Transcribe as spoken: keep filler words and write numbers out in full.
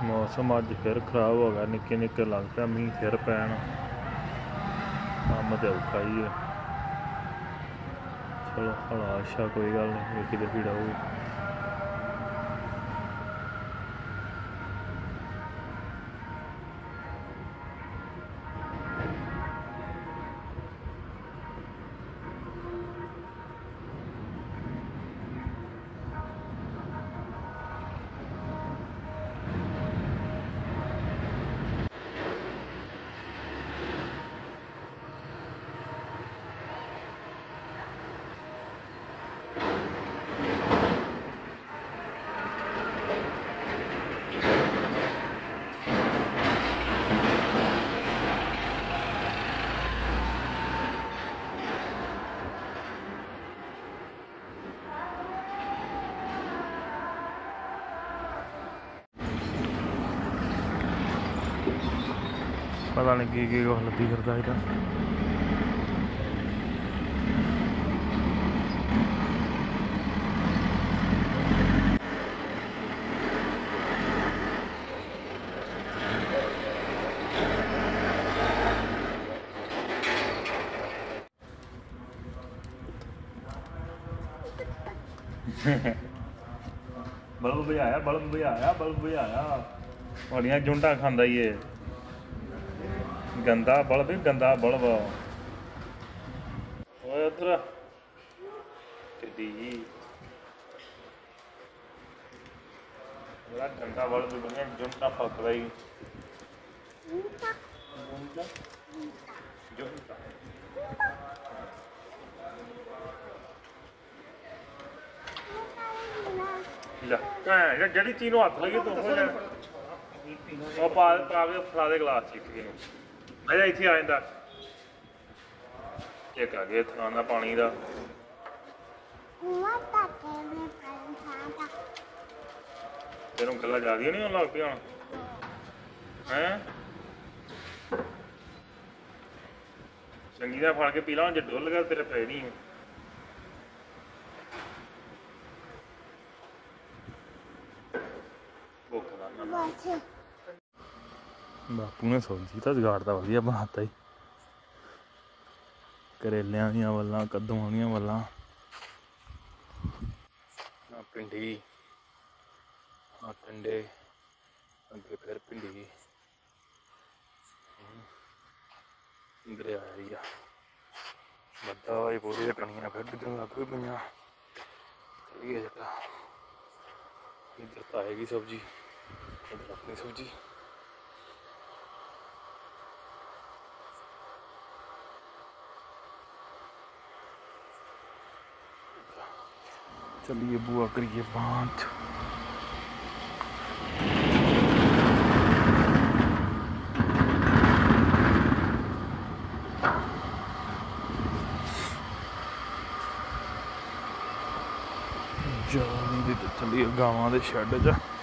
मौसम अज फिर खराब हो गया, निक्के निक्के लग पिया मीह फिर पैन, काम तो औखा ही है। चलो हला अच्छा कोई गल नहीं, वेखी देखी रहूगी। पता नहीं की की कुछ लद्दी फिरदा इधर। बल्ब बुझाया बल्ब बुझाया बल्ब बुझाया बड़िया जुंटा खांदा ही है, गंदा बल्ब गंदा बल्ब। उधर बड़ा गंदा बल्ब बनिया, जुंटा फकदा ही जुंटा। जड़ी चीज हथ लगे तू पा पा के फड़ा दे गिलास च एक अजा इत्थे आ जांदा एक आ गया थां दा पानी दा। तेनों गल्लां ज्यादा नहीं होन लग पियां हैं, चंगी तरह फड़ के पी ला जे डुल गया तेरे पे नहीं। बापू ने सब्जी तो जुगाड़ तो वधिया बनाता ही, करेलियां दियां वल्लां कद्दूआं दियां वल्लां भिंडी आ टिंडे अगे फिर भिंडी दरिया आई आ बद्दा भाई पूरी कनियां फिर डिगन लग भी पईयां। चलिए जटा इधर तो आएगी सब्जी, इधर अपनी सब्जी। चलिए बुआ करिए बांध। चलिए गावां दे शैड च